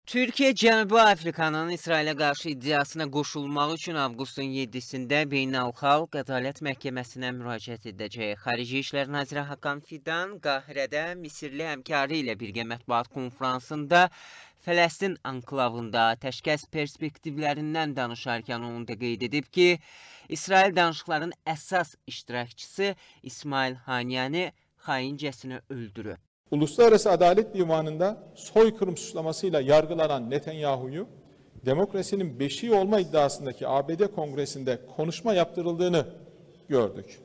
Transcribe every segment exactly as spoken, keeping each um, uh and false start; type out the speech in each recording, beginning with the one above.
Türkiye, Cənubi Afrikanın İsrailə qarşı iddiasına qoşulmağı üçün avqustun yeddisində Beynəlxalq Ədalət Məhkəməsinə müraciət edəcək. Xarici İşlər Naziri Hakan Fidan Qahirədə Misirli həmkarı ilə birgə mətbuat konfransında Fələstin anklavında təşkəs perspektivlərindən danışarkən onu da qeyd edib ki, İsrail danışıqların əsas iştirakçısı İsmail Haniyəni xaincəsinə öldürüb. Uluslararası Adalet Divanı'nda soykırım suçlamasıyla yargılanan Netanyahu'yu demokrasinin beşiği olma iddiasındaki A B D Kongresi'nde konuşma yaptırıldığını gördük.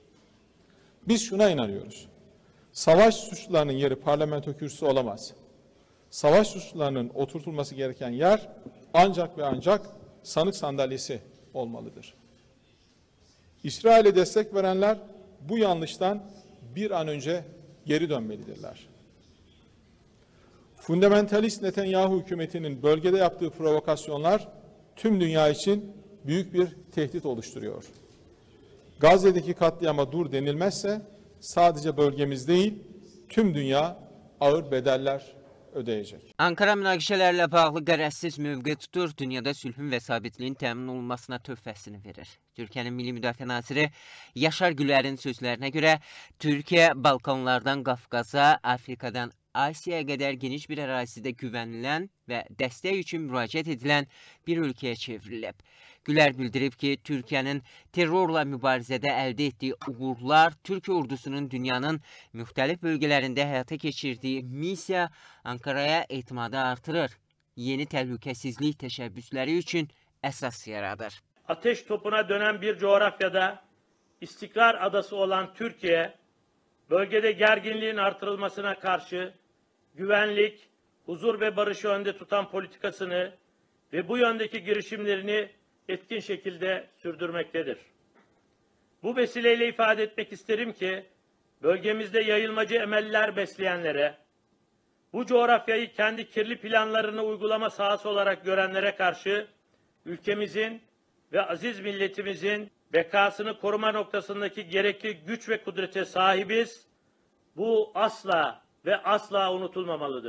Biz şuna inanıyoruz. Savaş suçlularının yeri parlamento kürsüsü olamaz. Savaş suçlularının oturtulması gereken yer ancak ve ancak sanık sandalyesi olmalıdır. İsrail'e destek verenler bu yanlıştan bir an önce geri dönmelidirler. Fundamentalist Netanyahu hükümetinin bölgede yaptığı provokasyonlar tüm dünya için büyük bir tehdit oluşturuyor. Gazze'deki katliama dur denilmezse sadece bölgemiz değil, tüm dünya ağır bedeller ödeyecek. Ankara münaqişələrlə bağlı qərəzsiz mövqe tutur, dünyada sülhün və sabitliyin təmin olunmasına töhfəsini verir. Türkiyənin Milli Müdafiə Naziri Yaşar Gülər'in sözlərinə görə Türkiyə Balkanlardan Qafqaza, Afrikadan Asiyaya qədər geniş bir ərazidə güvənilən və dəstək üçün müraciət edilən bir ölkəyə çevrilib. Gülər bildirib ki, Türkiyənin terrorla mübarizədə əldə etdiyi uğurlar Türkiyə ordusunun dünyanın müxtəlif bölgələrində həyata keçirdiyi missiya Ankara'ya etimadı artırır. Yeni təhlükəsizlik təşəbbüsləri üçün əsas yaradır. Ateş topuna dönen bir coğrafyada istikrar adası olan Türkiye, bölgede gerginliğin artırılmasına karşı güvenlik, huzur ve barışı önde tutan politikasını ve bu yöndeki girişimlerini etkin şekilde sürdürmektedir. Bu vesileyle ifade etmek isterim ki, bölgemizde yayılmacı emeller besleyenlere, bu coğrafyayı kendi kirli planlarını uygulama sahası olarak görenlere karşı ülkemizin ve aziz milletimizin bekasını koruma noktasındaki gerekli güç ve kudrete sahibiz. Bu asla ve asla unutulmamalıdır.